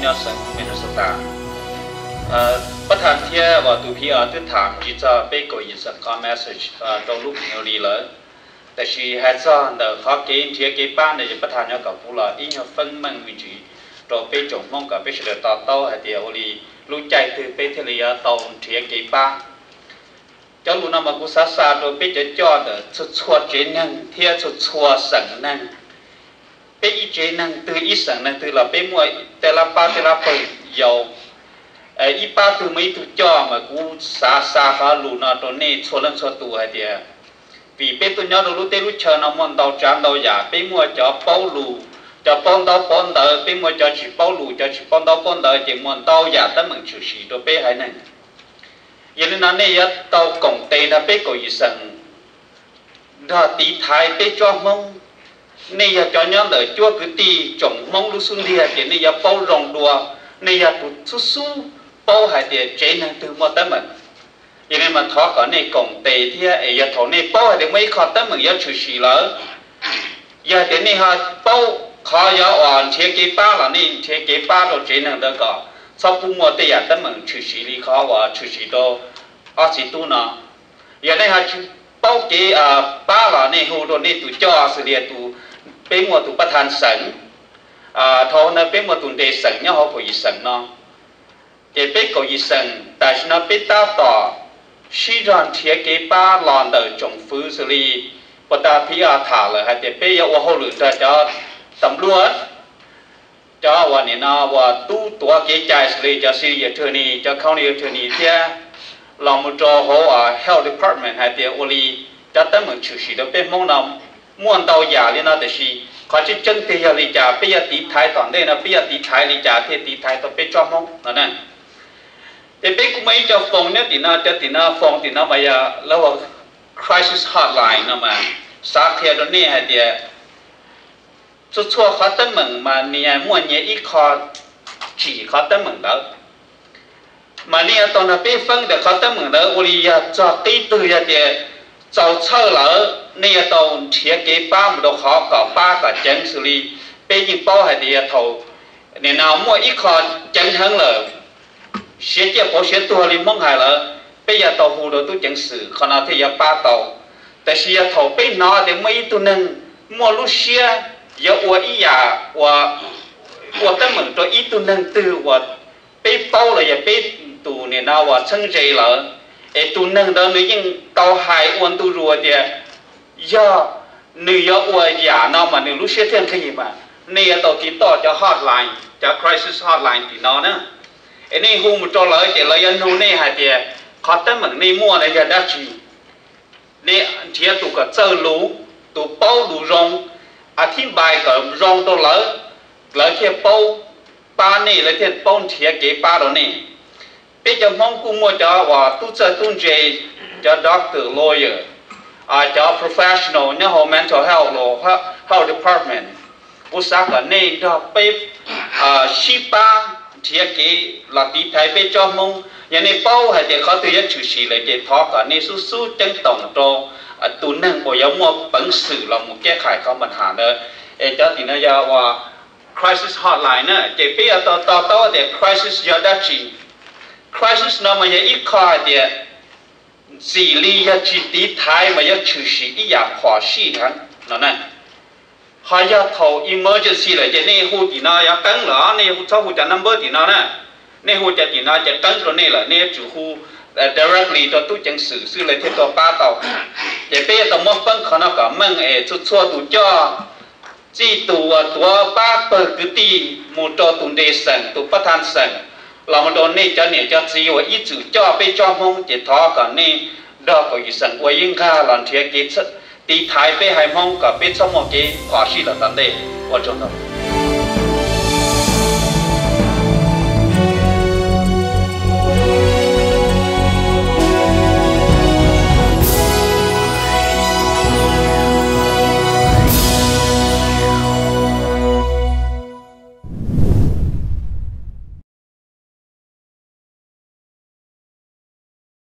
nhau sẵn Minnesota bất hẳn thia và tụ phía ở tư thảm chỉ cho bế cổ yên sẵn có message trong lúc nhiều lý lớn tại vì hai cho đỡ khó kế thia kế ban để bất hẳn nhau cả phụ là ít nhau phân măng vị trí rồi bế trồng mong cả bế sẽ được tàu tàu hay điều lý lúc chạy từ bế thế lý tàu thia kế ban cho lúc nào mà cũng xa xa rồi bế cho đỡ chua chế năng thia chua sẵn năng bế ý chế năng từ ý sẵn năng từ là bế muội tê la bơ dầu ý ba từ mấy từ cho mà cũng xa xa khá lù nào rồi nè chua lên chua tù hay địa vì bế tôi nhớ lúc tê lúc chờ nó mòn đầu tràn đầu giả bế muội cho bao lù cho bón đỡ bế muội cho chỉ bao lù cho chỉ bón đỡ chỉ mòn đầu giả tất mừng chịu sĩ rồi bế hay này vậy nên nó này tàu cổng tây là bế cổ ý sẵn đó tí thái bế cho mông này giờ cho nhóm đợi chúa cứ tì trồng mong lúc xuân đi thì này giờ bao rồng đùa này giờ tụt su su bao hải thì chế năng từ một tấm mình vậy nên mà thọ có này cổng tệ thì ấy giờ thọ này bao hải thì mấy khó tấm mình giờ chịu xì lỡ giờ thì này họ bao khó giờ hoàn chế cái ba là này chế cái ba rồi chế năng đó cả sau khi mua thì giờ tấm mình chịu xì đi khó và chịu xì đó ở chỉ tu nó giờ này họ bao cái ba là này hồ rồi này tụi cho sự địa tụi bế mùa tụ bắt hàn sẵn thô nó bế mùa tụ đề sẵn nhau họ có ý sẵn nó để bế có ý sẵn tại nó bế ta tỏ suy rằng thiết kế ba lòn đời trồng phứ xử lý và ta phía thả lời hay để bế yếu hô lửa cho tầm luôn cho và nên nó và tu tùa kế chạy xử lý cho city attorney cho county attorney thế lòng một trò hỗ health department hay để ô lý cho tới một chủ sĩ đó bế mong nào muốn tàu giả lên nó thì gì có chứ chân thì giờ lý giả bây giờ tí thái toàn đây là bây giờ tí thái lý giả thì tí thái tôi biết cho mong nó này thì biết cũng mấy cho phòng nhất thì nó phòng thì nó bây giờ lâu crisis hotline nó mà sát theo đó nè hay thì chút chua khó tâm mừng mà nè muốn nhẹ ít khó chỉ khó tâm mừng đó mà nè toàn là biết phân được khó tâm mừng đó ôi cho tí từ giờ thì cháu chơi lỡ nè tàu thiết kế ba một đồ khó có ba cả chân xử lý bây giờ bao hay thì thầu nè nào mua ít khó chân hơn lỡ sẽ chỉ có sẽ tua lên mong hài lỡ bây giờ tàu hồ đồ tôi chân xử còn nào thì giờ ba tàu tại vì thầu bây nó để mấy tu nâng mua lúc xe giờ qua ý giả qua tâm mừng cho ít tu nâng từ qua bây bao là giờ bây tu nè nào qua chân dây lỡ tu nâng đó nếu như tàu hai uốn tu rùa thì do nếu do uốn giả nó mà nếu lúc xe thêm cái gì mà nếu tàu chỉ tỏ cho hotline cho crisis hotline thì nó nữa nên hôm một trò lợi thì lợi anh nuôi này hay thì khó tới mình nên mua này giờ đã chỉ nên chỉ tụ cả chơi lú tụ bao đủ rong thì bài cả rong to lỡ thì bao ba này lấy thì bao thì cái ba đó này bây giờ mong cũng mua cho và tu chơi tu chơi cho doctor lawyer cho professional nhá hồ mental health department bố xác cả nên cho bây shipa thì cái là tí thái bây cho mong nhà này bao hay để có tự nhiên chủ sĩ lại để thọ cả nên su su chân tổng cho tu năng của giống một bản sự là một cái khai không bản hạn nữa cho thì nó ra và crisis hotline nữa để bây giờ tao để crisis giờ đã chỉ crisis nó mà ít khó thì chỉ lý ya chỉ tí thái mà ya chủ sĩ ít ya khó sĩ thằng nó này hay ya thầu emergency là cái này hồ thì nó ya căng lỡ này hồ cho hồ cho number thì nó nè này hồ cho thì nóจะcăng rồi này là này chủ hồ directly cho tu chẳng xử lại theo tàu ba tàu để bây giờ tàu mất phân khó nó cả măng chút xua tụ cho chỉ tụ ba bờ cứ tì một trò tụ đề sẵn tụ bắt than sẵn là một đồ này cho nên cho chỉ và ít chữ cho bây cho mong chỉ thọ cả nên đó có ý sẵn quay yên kha làm thiệt cái tí thái bây hai mong cả bây trong một cái khóa sĩ là tận đây ở trong đó